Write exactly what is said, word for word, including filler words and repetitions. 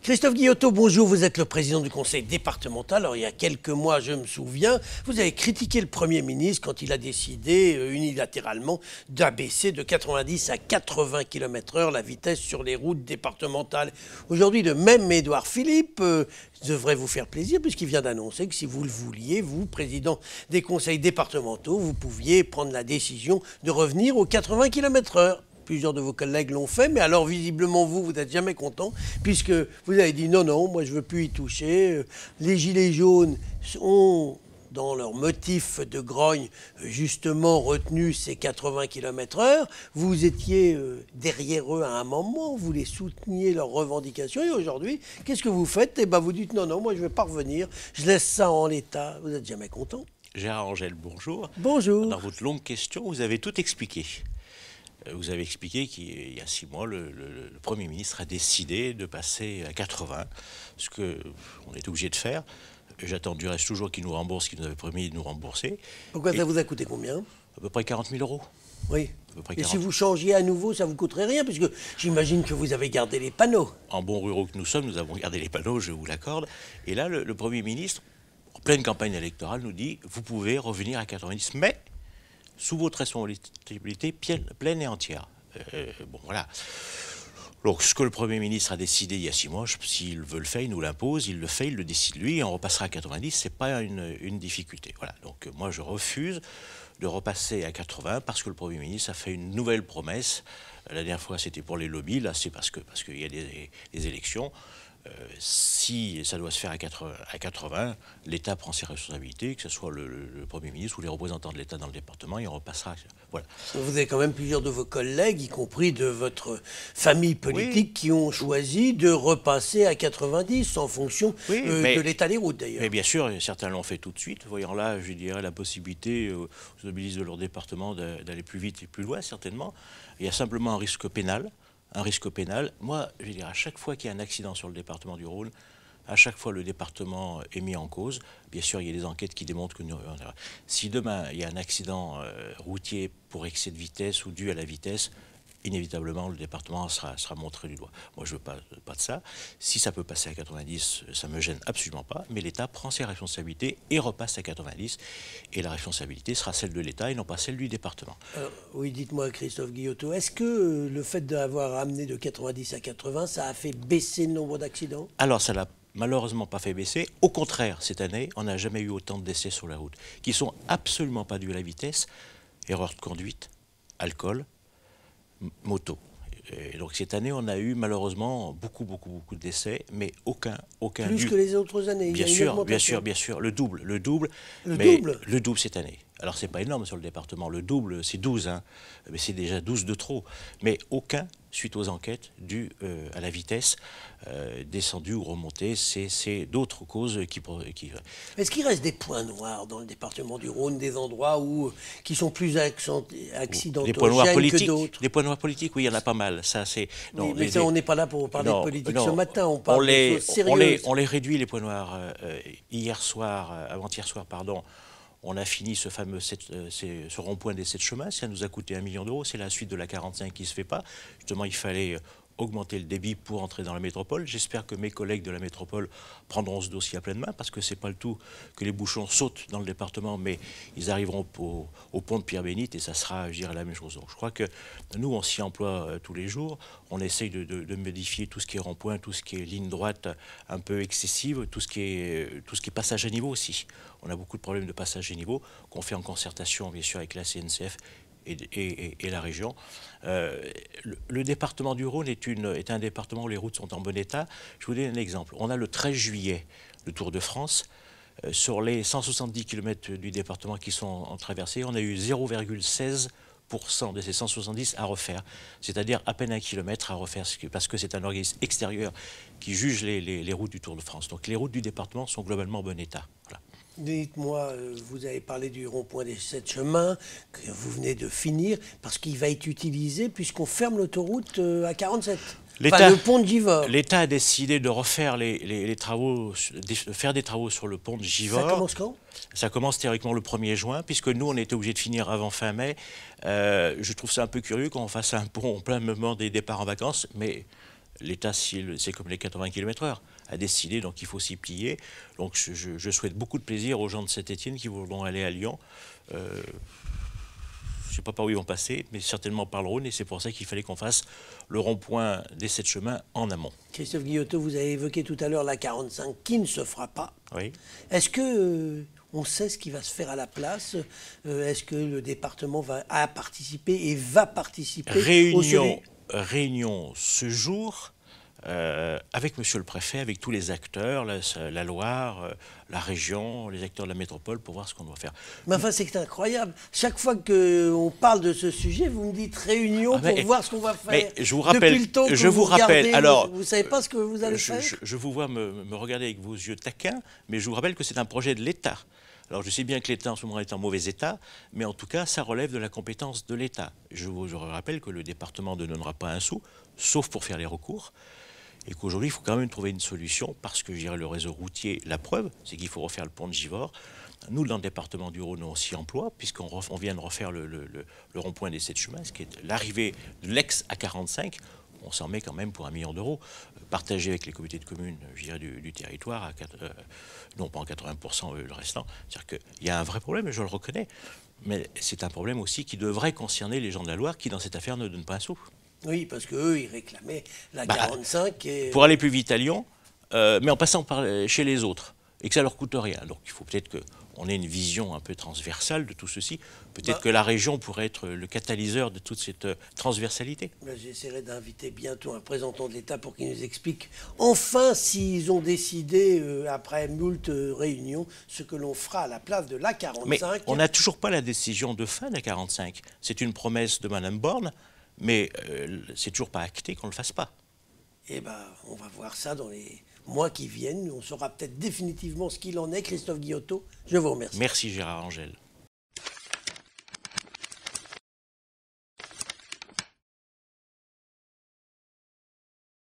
Christophe Guillotot, bonjour, vous êtes le président du conseil départemental. Alors il y a quelques mois, je me souviens, vous avez critiqué le Premier ministre quand il a décidé euh, unilatéralement d'abaisser de quatre-vingt-dix à quatre-vingts kilomètres heure la vitesse sur les routes départementales. Aujourd'hui, le même Édouard Philippe euh, devrait vous faire plaisir puisqu'il vient d'annoncer que si vous le vouliez, vous, président des conseils départementaux, vous pouviez prendre la décision de revenir aux quatre-vingts kilomètres heure. Plusieurs de vos collègues l'ont fait, mais alors visiblement vous, vous n'êtes jamais content, puisque vous avez dit non, non, moi je ne veux plus y toucher. Les gilets jaunes ont, dans leur motif de grogne, justement retenu ces quatre-vingts kilomètres heure. Vous étiez derrière eux à un moment, vous les souteniez leurs revendications, et aujourd'hui, qu'est-ce que vous faites? Eh bien, vous dites non, non, moi je ne vais pas revenir, je laisse ça en l'état. Vous n'êtes jamais content. Gérard Angel, bonjour. Bonjour. Dans votre longue question, vous avez tout expliqué. Vous avez expliqué qu'il y a six mois, le, le, le Premier ministre a décidé de passer à quatre-vingts, ce qu'on est obligé de faire. J'attends du reste toujours qu'il nous rembourse, qu'il nous avait promis de nous rembourser. Pourquoi Et ça vous a coûté combien? À peu près quarante mille euros. Oui. À peu près Et quarante. si vous changiez à nouveau, ça vous coûterait rien, puisque j'imagine que vous avez gardé les panneaux. En bons ruraux que nous sommes, nous avons gardé les panneaux, je vous l'accorde. Et là, le, le Premier ministre, en pleine campagne électorale, nous dit « Vous pouvez revenir à quatre-vingt-dix, mais sous votre responsabilité pleine et entière ». Euh, bon, voilà. Donc, ce que le Premier ministre a décidé il y a six mois, s'il veut le faire, il nous l'impose, il le fait, il le décide lui, et on repassera à quatre-vingt-dix, c'est pas une, une difficulté. Voilà. Donc, moi, je refuse de repasser à quatre-vingts parce que le Premier ministre a fait une nouvelle promesse. La dernière fois, c'était pour les lobbies, là, c'est parce que parce qu'il y a des, des élections. Euh, si ça doit se faire à quatre-vingts, l'État prend ses responsabilités, que ce soit le, le, le Premier ministre ou les représentants de l'État dans le département, et on repassera. Voilà. Vous avez quand même plusieurs de vos collègues, y compris de votre famille politique, oui, qui ont choisi de repasser à quatre-vingt-dix en fonction oui, euh, mais, de l'état des routes, d'ailleurs. Mais bien sûr, certains l'ont fait tout de suite, voyant là, je dirais, la possibilité aux automobilistes de leur département d'aller plus vite et plus loin, certainement. Il y a simplement un risque pénal. Un risque pénal. Moi, je veux dire, à chaque fois qu'il y a un accident sur le département du Rhône, à chaque fois le département est mis en cause. Bien sûr, il y a des enquêtes qui démontrent que nous, si demain il y a un accident euh, routier pour excès de vitesse ou dû à la vitesse, inévitablement le département sera, sera montré du doigt. Moi, je ne veux pas, pas de ça. Si ça peut passer à quatre-vingt-dix, ça ne me gêne absolument pas, mais l'État prend ses responsabilités et repasse à quatre-vingt-dix. Et la responsabilité sera celle de l'État et non pas celle du département. Alors, oui, dites-moi, Christophe Guillotot, est-ce que euh, le fait d'avoir amené de quatre-vingt-dix à quatre-vingts, ça a fait baisser le nombre d'accidents? Alors, ça l'a malheureusement pas fait baisser. Au contraire, cette année, on n'a jamais eu autant de décès sur la route, qui sont absolument pas dus à la vitesse, erreur de conduite, alcool, moto. Et donc cette année, on a eu malheureusement beaucoup, beaucoup, beaucoup de décès, mais aucun, aucun. Plus dû... que les autres années. Bien sûr, bien sûr, bien sûr, le double, le double. Le mais double. Le double cette année. Alors c'est pas énorme sur le département. Le double, c'est douze, hein. Mais c'est déjà douze de trop. Mais aucun, suite aux enquêtes, dû euh, à la vitesse euh, descendue ou remontée, c'est d'autres causes qui. qui... Est-ce qu'il reste des points noirs dans le département du Rhône, des endroits où qui sont plus accidentogènes des points noirs politiques, que d'autres? Des points noirs politiques, oui, il y en a pas mal. Ça, c'est. Oui, mais les, ça, on n'est pas là pour parler non, de politique non, ce matin. On parle on les, de choses sérieuses. On les, on les réduit, les points noirs. Euh, hier soir, euh, avant-hier soir, pardon. On a fini ce fameux sept, euh, ce rond-point des sept chemins. Ça nous a coûté un million d'euros. C'est la suite de la quarante-cinq qui ne se fait pas. Justement, il fallait augmenter le débit pour entrer dans la métropole. J'espère que mes collègues de la métropole prendront ce dossier à pleine main, parce que ce n'est pas le tout que les bouchons sautent dans le département, mais ils arriveront au, au pont de Pierre-Bénite et ça sera, je dirais, la même chose. Donc, je crois que nous, on s'y emploie euh, tous les jours. On essaye de, de, de modifier tout ce qui est rond-point, tout ce qui est ligne droite un peu excessive, tout ce qui est, tout ce qui est passage à niveau aussi. On a beaucoup de problèmes de passage à niveau qu'on fait en concertation, bien sûr, avec la C N C F et, et, et la région. Euh, le, le département du Rhône est, une, est un département où les routes sont en bon état. Je vous donne un exemple. On a le treize juillet le Tour de France. Euh, sur les cent soixante-dix kilomètres du département qui sont en traversée, on a eu zéro virgule seize pour cent de ces cent soixante-dix à refaire, c'est-à-dire à peine un kilomètre à refaire, parce que c'est un organisme extérieur qui juge les, les, les routes du Tour de France. Donc les routes du département sont globalement en bon état. Voilà. Dites-moi, vous avez parlé du rond-point des sept chemins que vous venez de finir, parce qu'il va être utilisé puisqu'on ferme l'autoroute à quarante-sept. Enfin, le pont de Givors. L'État a décidé de refaire les, les, les travaux, de faire des travaux sur le pont de Givors. Ça commence quand? Ça commence théoriquement le premier juin, puisque nous, on était obligés de finir avant fin mai. Euh, je trouve ça un peu curieux qu'on fasse un pont en plein moment des départs en vacances, mais l'État, c'est comme les quatre-vingts kilomètres heure, a décidé, donc il faut s'y plier. Donc je, je, je souhaite beaucoup de plaisir aux gens de Saint-Étienne qui voudront aller à Lyon. Euh, je ne sais pas par où ils vont passer, mais certainement par le Rhône, et c'est pour ça qu'il fallait qu'on fasse le rond-point des sept chemins en amont. Christophe Guillotot, vous avez évoqué tout à l'heure la quarante-cinq qui ne se fera pas. Oui. Est-ce que euh, on sait ce qui va se faire à la place? euh, Est-ce que le département va a participé et va participer Réunion, au réunion ce jour euh, avec Monsieur le Préfet, avec tous les acteurs, la, la Loire, euh, la région, les acteurs de la métropole, pour voir ce qu'on doit faire. Mais enfin, c'est incroyable. Chaque fois qu'on parle de ce sujet, vous me dites réunion ah, mais, pour voir ce qu'on va faire. Mais je vous rappelle, Depuis le temps que je vous, vous rappelle, regardez, alors, vous ne savez pas ce que vous allez je, faire. je, je vous vois me, me regarder avec vos yeux taquins, mais je vous rappelle que c'est un projet de l'État. Alors je sais bien que l'État en ce moment est en mauvais état, mais en tout cas ça relève de la compétence de l'État. Je vous je rappelle que le département ne donnera pas un sou, sauf pour faire les recours, et qu'aujourd'hui il faut quand même trouver une solution, parce que je dirais le réseau routier, la preuve, c'est qu'il faut refaire le pont de Givors. Nous, dans le département du Rhône, on s'y emploie, puisqu'on on vient de refaire le, le, le, le rond-point des sept chemins, ce qui est l'arrivée de l'ex-A quarante-cinq. On s'en met quand même pour un million d'euros, partagé avec les comités de communes, je dirais, du, du territoire, à quatre, euh, non pas en quatre-vingts pour cent le restant. C'est-à-dire qu'il y a un vrai problème, je le reconnais, mais c'est un problème aussi qui devrait concerner les gens de la Loire qui, dans cette affaire, ne donnent pas un sou. Oui, parce qu'eux, ils réclamaient la bah, quarante-cinq. Et... Pour aller plus vite à Lyon, euh, mais en passant par, chez les autres, et que ça ne leur coûte rien. Donc il faut peut-être qu'on ait une vision un peu transversale de tout ceci. Peut-être bah, que la région pourrait être le catalyseur de toute cette transversalité. Bah, J'essaierai d'inviter bientôt un représentant de l'État pour qu'il nous explique enfin s'ils ont décidé, euh, après moult euh, réunions, ce que l'on fera à la place de l'A quarante-cinq. Mais on n'a toujours pas la décision de fin de l'A quarante-cinq. C'est une promesse de Mme Borne, mais euh, c'est toujours pas acté qu'on ne le fasse pas. Eh bien, on va voir ça dans les mois qui viennent. On saura peut-être définitivement ce qu'il en est. Christophe Guillotot, je vous remercie. Merci Gérard Angel.